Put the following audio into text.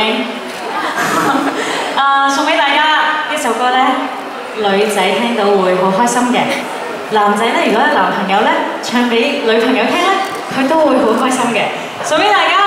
應。送俾大家呢首歌咧，女仔聽到會好開心嘅。男仔咧，如果男朋友咧唱俾女朋友聽咧，佢都會好開心嘅。送俾大家。